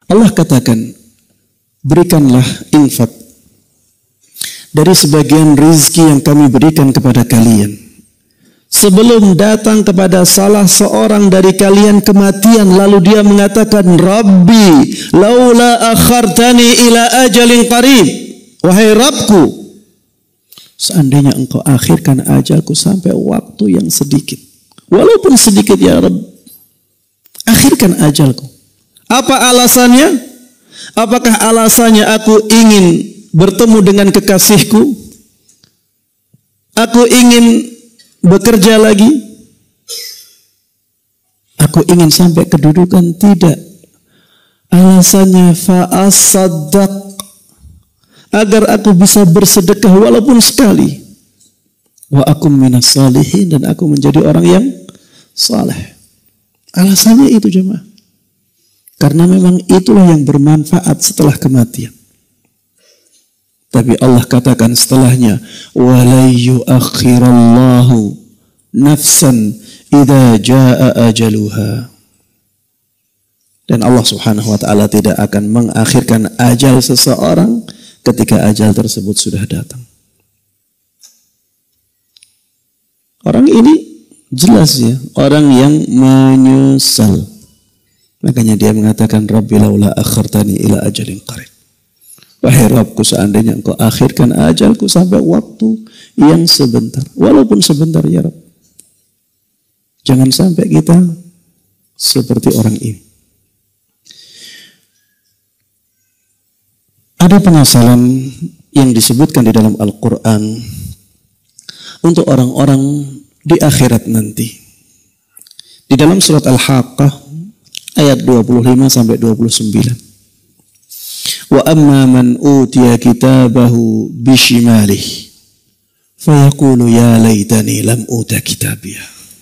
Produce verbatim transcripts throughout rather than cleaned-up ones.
Allah katakan, berikanlah infak dari sebagian rizki yang kami berikan kepada kalian sebelum datang kepada salah seorang dari kalian kematian, lalu dia mengatakan, Rabbi laula akhartani ila ajalin qarib, wahai Rabbku, seandainya engkau akhirkan ajalku sampai waktu yang sedikit, walaupun sedikit ya Rabb, akhirkan ajalku. Apa alasannya? Apakah alasannya aku ingin bertemu dengan kekasihku? Aku ingin bekerja lagi? Aku ingin sampai kedudukan? Tidak. Alasannya fa'asaddaq, agar aku bisa bersedekah walaupun sekali. Wa akum minas salihin, dan aku menjadi orang yang saleh. Alasannya itu jemaah. Karena memang itulah yang bermanfaat setelah kematian. Tapi Allah katakan setelahnya, وَلَا يُؤَخِّرَ اللَّهُ نَفْسًا إِذَا جَاءَ أَجَلُهَا. Dan Allah subhanahu wa ta'ala tidak akan mengakhirkan ajal seseorang ketika ajal tersebut sudah datang. Orang ini jelas ya, orang yang menyesal. Makanya dia mengatakan, Rabbi laula akhartani ila ajalin qarib. Wahai Rabbku, seandainya engkau akhirkan ajalku sampai waktu yang sebentar. Walaupun sebentar ya Rabb. Jangan sampai kita seperti orang ini. Ada penyesalan yang disebutkan di dalam Al-Quran untuk orang-orang di akhirat nanti. Di dalam surat Al-Haqqah ayat dua puluh lima sampai dua puluh sembilan. Wa amma man utiya kitabahu bishimalih fayaqulu ya laitani lam uta kitabiyah.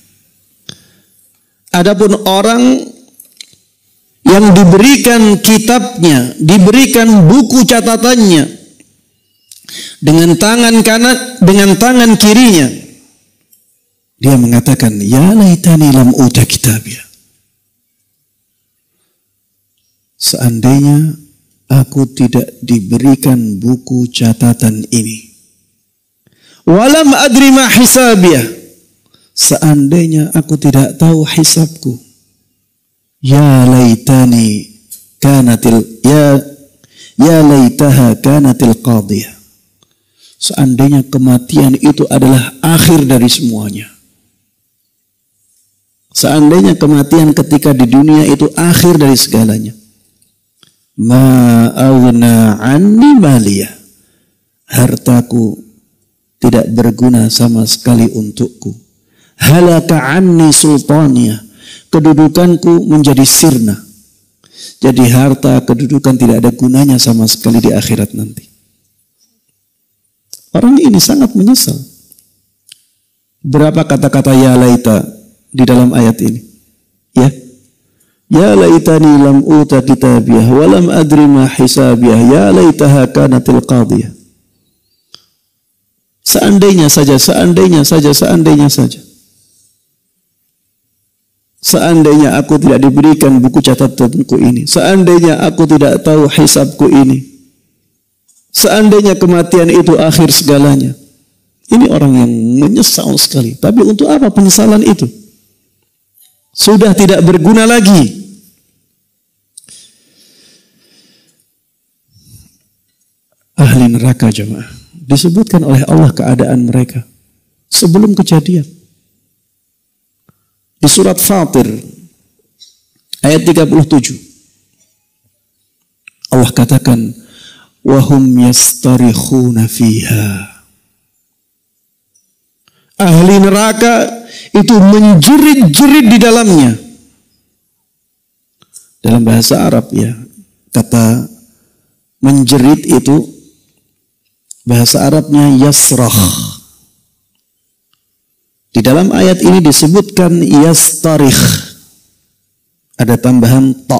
Adapun orang yang diberikan kitabnya, diberikan buku catatannya dengan tangan kanan, dengan tangan kirinya, dia mengatakan ya laitani lam uta kitabiyah. Seandainya aku tidak diberikan buku catatan ini. Walam adri ma hisabiyah. Seandainya aku tidak tahu hisabku. Ya laitani kanatil ya ya laitaha kanatil qadiyah. Seandainya kematian itu adalah akhir dari semuanya. Seandainya kematian ketika di dunia itu akhir dari segalanya. Ma aghna anni maliyah, hartaku tidak berguna sama sekali untukku. Halaka anni sultaniyah, kedudukanku menjadi sirna. Jadi harta, kedudukan tidak ada gunanya sama sekali di akhirat nanti. Orang ini sangat menyesal. Berapa kata-kata ya laita di dalam ayat ini? Ya. Ya laitani lam uta kitabiyah wa lam adri ma hisabiyah ya laitaha kanatil qadiyah. Seandainya saja, seandainya saja, seandainya saja. Seandainya aku tidak diberikan buku catatanku ini, seandainya aku tidak tahu hisabku ini, seandainya kematian itu akhir segalanya. Ini orang yang menyesal sekali. Tapi untuk apa penyesalan itu? Sudah tidak berguna lagi. Ahli neraka jemaah, disebutkan oleh Allah keadaan mereka sebelum kejadian. Di surat Fatir ayat tiga puluh tujuh. Allah katakan, wahum yastarikhuna fiha. Ahli neraka itu menjerit-jerit di dalamnya. Dalam bahasa Arab ya, kata menjerit itu bahasa Arabnya yasrah. Di dalam ayat ini disebutkan yastarikh. Ada tambahan ta.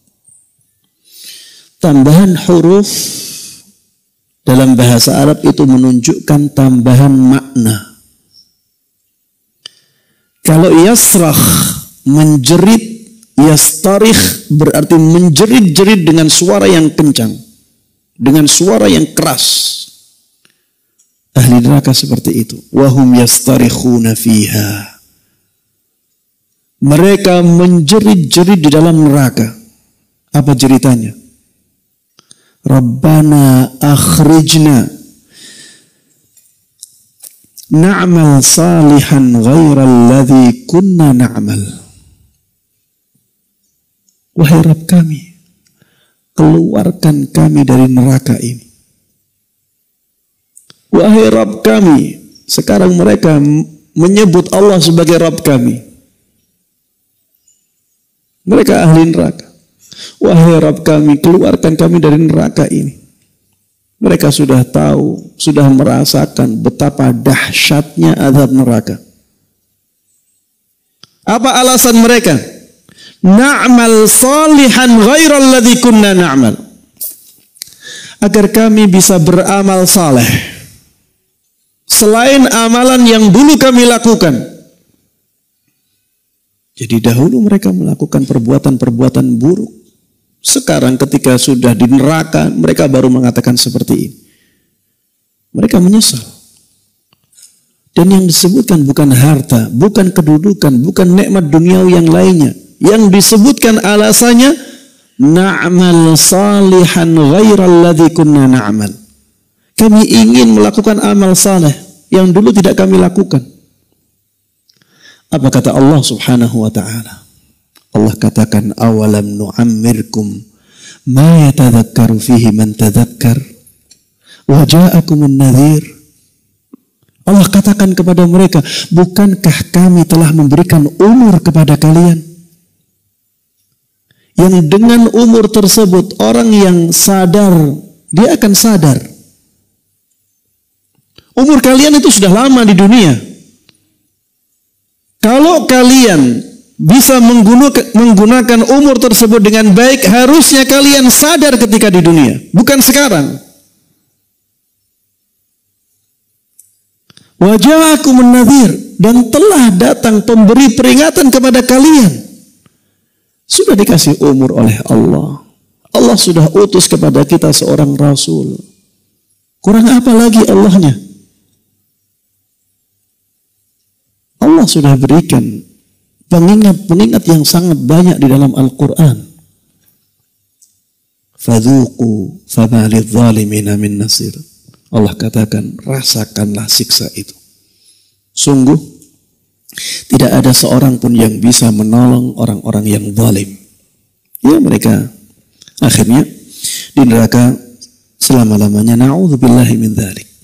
Tambahan huruf dalam bahasa Arab itu menunjukkan tambahan makna. Kalau yasrah menjerit Yastarikh berarti menjerit-jerit dengan suara yang kencang, dengan suara yang keras. Ahli neraka seperti itu. Wahum yastarikhuna fiha. Mereka menjerit-jerit di dalam neraka. Apa jeritannya? Rabbana akhrijna na'mal salihan ghairal ladzi kunna na'mal. Wahai Rabb kami, keluarkan kami dari neraka ini. Wahai Rabb kami, sekarang mereka menyebut Allah sebagai Rabb kami. Mereka ahli neraka. Wahai Rabb kami, keluarkan kami dari neraka ini. Mereka sudah tahu, sudah merasakan betapa dahsyatnya azab neraka. Apa alasan mereka? Na'mal salihan ghairal ladzi kunna na'mal. Agar kami bisa beramal saleh selain amalan yang dulu kami lakukan. Jadi dahulu mereka melakukan perbuatan-perbuatan buruk. Sekarang ketika sudah di neraka, mereka baru mengatakan seperti ini. Mereka menyesal. Dan yang disebutkan bukan harta, bukan kedudukan, bukan nikmat duniawi yang lainnya. Yang disebutkan alasannya, na'mal salihan ghairal ladzi kunna na'mal. Kami ingin melakukan amal saleh yang dulu tidak kami lakukan. Apa kata Allah Subhanahu wa ta'ala? Allah katakan, awalam nu'ammirkum ma yatadhakkaru fihi man tadhakkar wa ja'akumun nadhir. Allah katakan kepada mereka, bukankah kami telah memberikan umur kepada kalian yang dengan umur tersebut orang yang sadar dia akan sadar. Umur kalian itu sudah lama di dunia. Kalau kalian bisa menggunakan umur tersebut dengan baik, harusnya kalian sadar ketika di dunia, bukan sekarang. Wa ja'akumun nadhir, dan telah datang pemberi peringatan kepada kalian. Sudah dikasih umur oleh Allah. Allah sudah utus kepada kita seorang rasul. Kurang apa lagi Allahnya? Allah sudah berikan pengingat-pengingat yang sangat banyak di dalam Al-Quran. Fadhuqu fama lidzalimina min nasir. Allah katakan, rasakanlah siksa itu. Sungguh tidak ada seorang pun yang bisa menolong orang-orang yang zalim. Ya, mereka akhirnya di neraka selama-lamanya. Na'udzubillahi min dzalik.